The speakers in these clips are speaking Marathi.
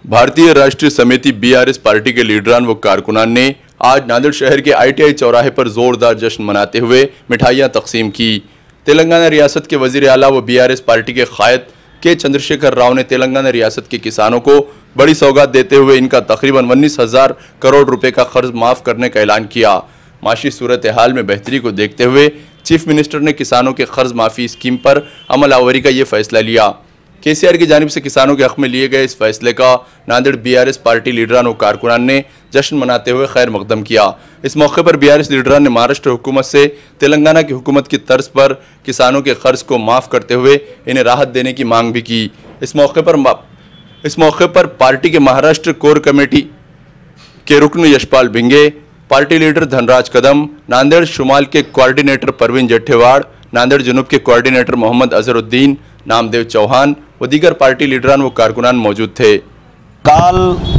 भारतीय राष्ट्रीय समिति बीआरएस पार्टी के लीडरान व कारकुनान ने आज नांदेड़ शहर के आईटीआई चौराहे पर जोरदार जश्न मनाते हुए मिठाइयां तकसीम की। तेलंगाना रियासत के वजीर आला व बीआरएस पार्टी के कायद के चंद्रशेखर राव ने तेलंगाना रियासत के किसानों को बड़ी सौगात देते हुए इनका तकरीबन 19,000 करोड़ रुपए का कर्ज माफ करने का ऐलान किया। माशी सूरत हाल में बेहतरी को देखते हुए चीफ मिनिस्टर ने किसानों के कर्ज माफी स्कीम पर अमल आवरी का ये फैसला लिया। केसीआर की जानिब से किसानों के हक में लिए गए इस फैसले का नांदेड़ बीआरएस पार्टी लीडरान और कारकुनान ने जश्न मनाते हुए खैर मकदम किया। इस मौके पर बीआरएस लीडरान ने महाराष्ट्र हुकूमत से तेलंगाना की हुकूमत की तर्ज पर किसानों के कर्ज को माफ करते हुए इन्हें राहत देने की मांग भी की। इस मौके पर पार्टी के महाराष्ट्र कोर कमेटी के रुकन यशपाल भिंगे, पार्टी लीडर धनराज कदम, नांदेड़ शुमाल के कोऑर्डिनेटर परवीन जट्ठेवाड़, नांदेड़ जुनूब के कोऑर्डिनेटर मोहम्मद अजहरुद्दीन, नामदेव चौहान व दीगर पार्टी लीडरान व कारकुनान मौजूद थे। काल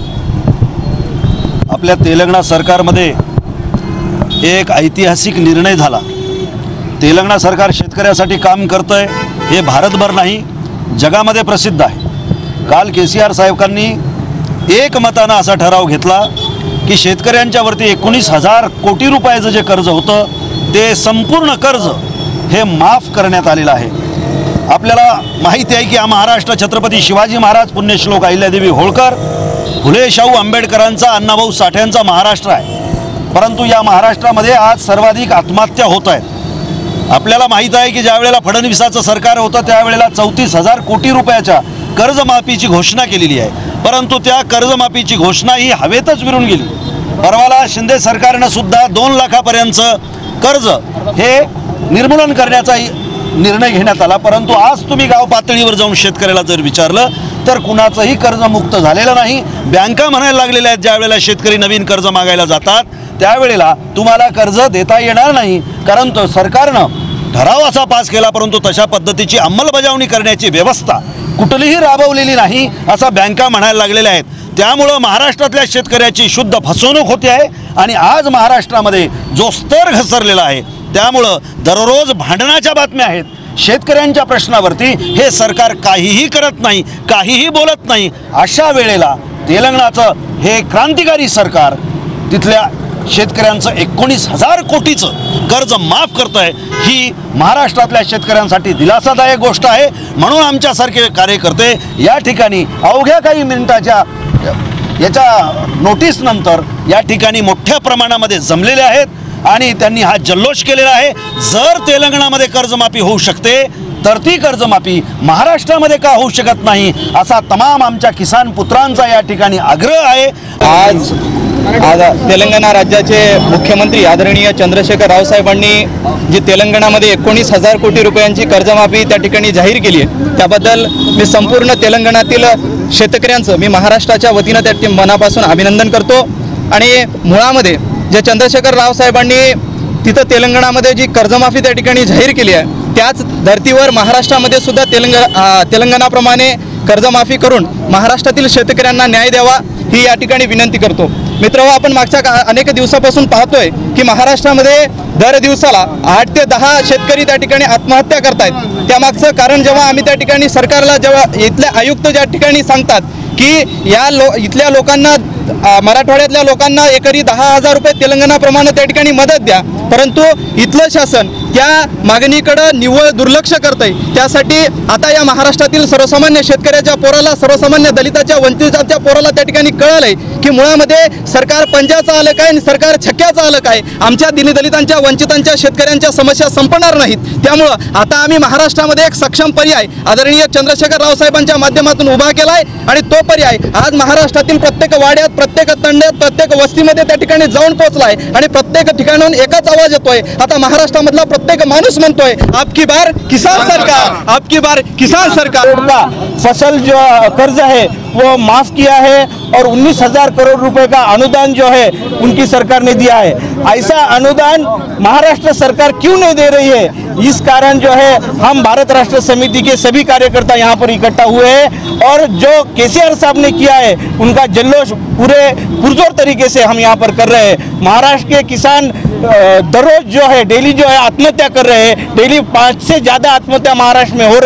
आपल्या तेलंगणा सरकारमध्ये एक ऐतिहासिक निर्णय झाला। तेलंगणा सरकार शेतकऱ्यासाठी काम करतंय हे भारतभर नाही जगामध्ये प्रसिद्ध आहे। काल केसीआर साहेबांनी एकमताने असा ठराव घेतला की शेतकऱ्यांच्यावरती 19,000 कोटी रुपयाचं जे कर्ज होतं ते संपूर्ण कर्ज हे माफ करण्यात आलेलं आहे। आपल्याला माहिती आहे की महाराष्ट्र छत्रपती शिवाजी महाराज, पुण्यश्लोक अहिल्यादेवी होळकर, फुले शाहू आंबेडकरांचा, अण्णाभाऊ साठ्यांचा महाराष्ट्र आहे। परंतु या महाराष्ट्रामध्ये आज सर्वाधिक आत्महत्या होत आहेत। आपल्याला माहिती आहे की ज्या वेळेला फडणवीसाचं सरकार होतं त्यावेळेला 34,000 कोटी रुपयाच्या कर्जमाफीची घोषणा केलेली आहे, परंतु त्या कर्जमाफीची घोषणा ही हवेतच विरून गेली। परवाला शिंदे सरकारने सुद्धा 2 लाखापर्यंतचं कर्ज हे निर्मूलन करण्याचा निर्णय घेण्यात आला, परंतु आज तुम्ही गाव पातळीवर जाऊन शेतकऱ्याला जर विचारलं तर कुणाचंही कर्जमुक्त झालेलं नाही। बँका म्हणायला लागलेल्या आहेत ज्या वेळेला शेतकरी नवीन कर्ज मागायला जातात त्यावेळेला तुम्हाला कर्ज देता येणार नाही, कारण तो सरकारनं ठराव असा पास केला परंतु तशा पद्धतीची अंमलबजावणी करण्याची व्यवस्था कुठलीही राबवलेली नाही असा बँका म्हणायला लागलेल्या आहेत। त्यामुळे महाराष्ट्रातल्या शेतकऱ्याची शुद्ध फसवणूक होते आहे आणि आज महाराष्ट्रामध्ये जो स्तर घसरलेला आहे त्यामुळे दररोज भांडणाच्या बातम्या आहेत। शेतकऱ्यांच्या प्रश्नावरती हे सरकार काहीही करत नाही, काहीही बोलत नाही। अशा वेळेला तेलंगणाचं हे क्रांतिकारी सरकार तिथल्या शेतकऱ्यांचं 19,000 कोटीचं कर्ज माफ करत आहे ही महाराष्ट्रातल्या शेतकऱ्यांसाठी दिलासादायक गोष्ट आहे। म्हणून आमच्यासारखे कार्यकर्ते या ठिकाणी अवघ्या काही मिनिटाच्या याच्या नोटीस नंतर या ठिकाणी मोठ्या प्रमाणामध्ये जमलेले आहेत आणि त्यांनी हा जल्लोष केलेला आहे। जर तेलंगणामध्ये कर्जमाफी होऊ शकते तर ती कर्जमाफी महाराष्ट्रामध्ये का होऊ शकत नाही असा तमाम आमच्या किसान पुत्रांचा या ठिकाणी आग्रह आहे। आज तेलंगणा राज्याचे मुख्यमंत्री आदरणीय चंद्रशेखर राव साहेबांनी जी तेलंगणामध्ये 19,000 कोटी रुपयांची कर्जमाफी त्या ठिकाणी जाहीर केली आहे त्याबद्दल मी संपूर्ण तेलंगणातील शेतकऱ्यांचं मी महाराष्ट्राच्या वतीनं त्या मनापासून अभिनंदन करतो। आणि मुळामध्ये जे चंद्रशेखर राव साहेबांनी तिथं तेलंगणामध्ये जी कर्जमाफी त्या ठिकाणी जाहीर केली आहे त्याच धर्तीवर महाराष्ट्रामध्ये सुद्धा तेलंगणाप्रमाणे कर्जमाफी करून महाराष्ट्रातील शेतकऱ्यांना न्याय द्यावा ही या ठिकाणी विनंती करतो। मित्रहो, आपण मागच्या अनेक दिवसापासून पाहतोय की महाराष्ट्रामध्ये दर दिवसाला 8 ते 10 शेतकरी त्या ठिकाणी आत्महत्या करतायत। त्यामागचं कारण जेव्हा आम्ही त्या ठिकाणी सरकारला जेव्हा इथले आयुक्त ज्या ठिकाणी सांगतात की इथल्या लोकांना मराठवाड्यातल्या लोकांना एकरी 10,000 रुपये तेलंगणाप्रमाणे त्या ठिकाणी मदत द्या, परंतु इथलं शासन त्या मागणीकडे निव्वळ दुर्लक्ष करतंय। त्यासाठी आता या महाराष्ट्रातील सर्वसामान्य शेतकऱ्याच्या पोराला, सर्वसामान्य दलिताच्या वंचिताच्या पोराला त्या ठिकाणी कळालंय की मुळामध्ये सरकार पंजाचं आलं काय आणि सरकार छक्क्याचं आलं काय। आमच्या दलितांच्या, वंचितांच्या, शेतकऱ्यांच्या समस्या संपणार नाहीत। त्यामुळं आता आम्ही महाराष्ट्रामध्ये एक सक्षम पर्याय आदरणीय चंद्रशेखर राव साहेबांच्या माध्यमातून उभा केलाय आणि तो पर्याय आज महाराष्ट्रातील प्रत्येक वाड्यात, प्रत्येक तंड्यात, प्रत्येक वस्तीमध्ये त्या ठिकाणी जाऊन पोहोचलाय आणि प्रत्येक ठिकाणाहून एकच आवाज येतोय। आता महाराष्ट्रामधला प्रत्येक माणूस म्हणतोय आपकी बार किसान सरकार, आपकी बार किसान सरकार। फसल जो कर्ज है वो माफ किया है और 19,000 करोड़ रुपए का अनुदान जो है उनकी सरकार ने दिया है। ऐसा अनुदान महाराष्ट्र सरकार क्यों नहीं दे रही है? इस कारण जो है हम भारत राष्ट्र समिति के सभी कार्यकर्ता यहाँ पर इकट्ठा हुए हैं और जो केसीआर साहब ने किया है उनका जल्लोष पूरे पुरजोर तरीके से हम यहाँ पर कर रहे हैं। महाराष्ट्र के किसान दररोज जो है डेली जो है आत्महत्या कर रहे हैं। डेली 5 से ज़्यादा आत्महत्या महाराष्ट्र में हो रहे हैं।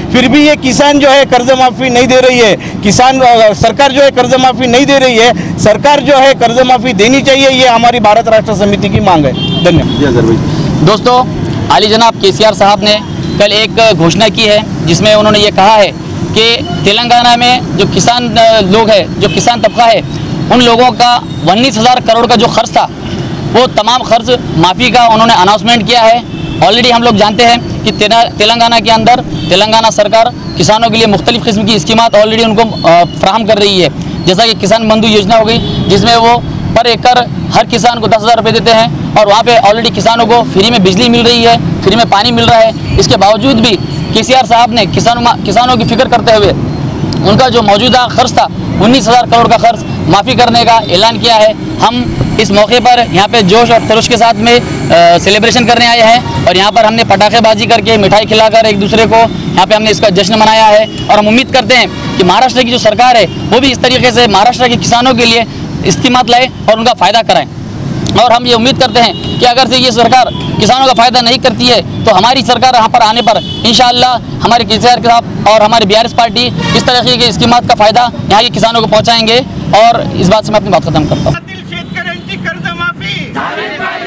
फिर भी ये किसान जो है कर्ज माफ़ी नहीं दे रही है। किसान सरकार जो है कर्ज माफ़ी नहीं दे रही है। सरकार जो है कर्ज माफ़ी देनी चाहिए, ये हमारी भारत राष्ट्र समिति की मांग है। धन्यवाद। दोस्तों, आली जनाब केसीआर साहब ने कल एक घोषणा की है जिसमें उन्होंने ये कहा है कि तेलंगाना में जो किसान लोग हैं, जो किसान तबका है, उन लोगों का 19,000 करोड़ का जो खर्च था वो तमाम खर्च माफ़ी का उन्होंने अनाउंसमेंट किया है। ऑलरेडी हम लोग जानते हैं कि तेलंगाना के अंदर तेलंगाना सरकार किसानों के लिए मुख्तलिफ़ किस्म की स्कीमात ऑलरेडी उनको फ्राहम कर रही है, जैसा कि किसान बंधु योजना हो गई, जिसमें वो पर एकड़ हर किसान को 10,000 रुपये देते हैं और वहाँ पे ऑलरेडी किसानों को फ्री में बिजली मिल रही है, फ्री में पानी मिल रहा है। इसके बावजूद भी केसीआर साहब ने किसानों की फिक्र करते हुए उनका जो मौजूदा खर्च था 19,000 करोड़ का खर्च माफ़ी करने का ऐलान किया है। हम इस मौके पर यहाँ पे जोश और खरोश के साथ में सेलिब्रेशन करने आए हैं और यहाँ पर हमने पटाखेबाजी करके मिठाई खिलाकर एक दूसरे को यहाँ पे हमने इसका जश्न मनाया है। और हम उम्मीद करते हैं कि महाराष्ट्र की जो सरकार है वो भी इस तरीके से महाराष्ट्र के किसानों के लिए स्कीमात लाए और उनका फ़ायदा कराएं। और हम ये उम्मीद करते हैं कि अगर से ये सरकार किसानों का फ़ायदा नहीं करती है तो हमारी सरकार यहाँ पर आने पर इंशाअल्लाह हमारे केसीआर के साथ और हमारी बीआरएस पार्टी इस तरह की स्कीमात का फ़ायदा यहाँ के किसानों को पहुँचाएंगे। और इस बात से मैं अपनी बात खत्म करता हूँ। शेतकऱ्यांची कर्जमाफी